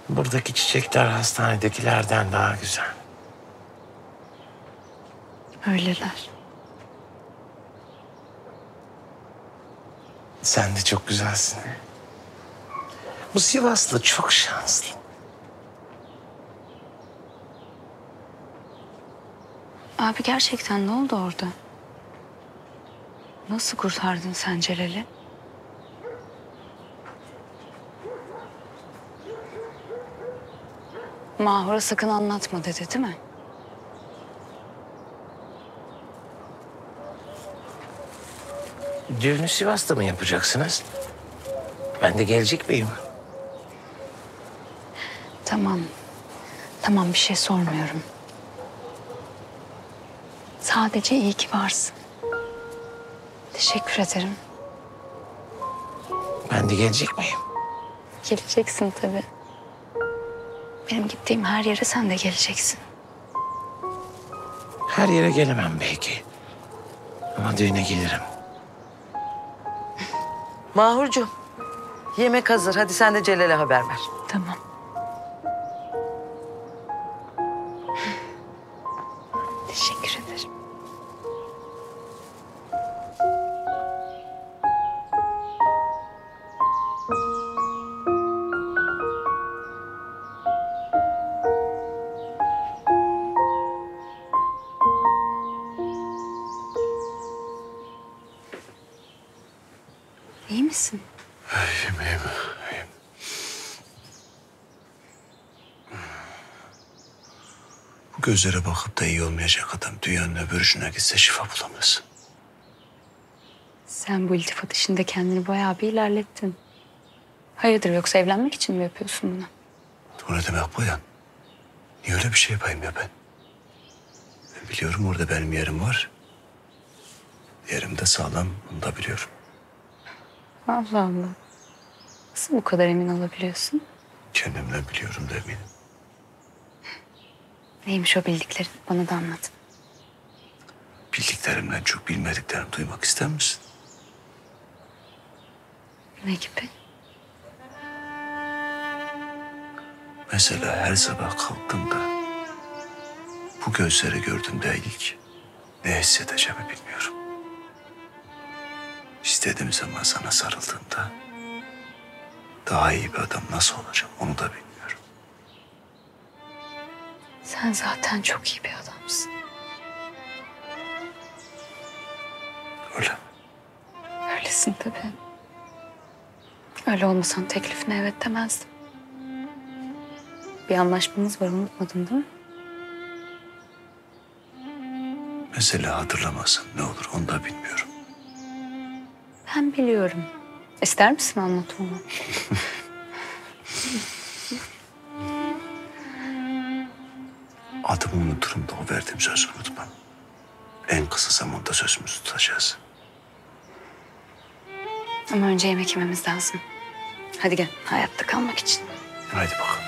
Buradaki çiçekler hastanedekilerden daha güzel. Öyleler. Sen de çok güzelsin. Bu Sivaslı çok şanslı. Abi gerçekten ne oldu orada? Nasıl kurtardın sen Celal'i? Mahur'a sakın anlatma dedi değil mi? Düğünü Sivas'ta mı yapacaksınız? Ben de gelecek miyim? Tamam. Tamam bir şey sormuyorum. Sadece iyi ki varsın. Teşekkür ederim. Ben de gelecek miyim? Geleceksin tabii. Benim gittiğim her yere sen de geleceksin. Her yere gelemem belki. Ama düğüne gelirim. Mahurcuğum, yemek hazır. Hadi sen de Celal'e haber ver. Tamam. Teşekkür ederim. İyi misin? İyiyim. Bu gözlere bakıp da iyi olmayacak adam dünyanın öbür ucuna gitse şifa bulamaz. Sen bu iltifat işinde kendini bayağı bir ilerlettin. Hayırdır yoksa evlenmek için mi yapıyorsun bunu? O ne demek Boyan? Niye öyle bir şey yapayım ya ben? Ben biliyorum orada benim yerim var. Yerim de sağlam, onu da biliyorum. Allah Allah. Nasıl bu kadar emin olabiliyorsun? Kendimden biliyorum da eminim. Neymiş o bildiklerin? Bana da anlat. Bildiklerimden çok bilmediklerimi duymak ister misin? Ne gibi? Mesela her sabah kalktığımda bu gözleri gördüğümde ilk ne hissedeceğimi bilmiyorum. İstediğim zaman sana sarıldığımda daha iyi bir adam nasıl olacağım onu da bilmiyorum. Sen zaten çok iyi bir adamsın. Öyle mi? Öylesin tabii. Öyle olmasan teklifine evet demezdim. Bir anlaşmamız var unutmadın değil mi? Mesela hatırlamazsan ne olur onu da bilmiyorum. Ben biliyorum. İster misin anlatmamı? Adımı unuturum da o verdiğim sözü unutmam. En kısa zamanda sözümüzü tutacağız. Ama önce yemek yememiz lazım. Hadi gel hayatta kalmak için. Haydi bakalım.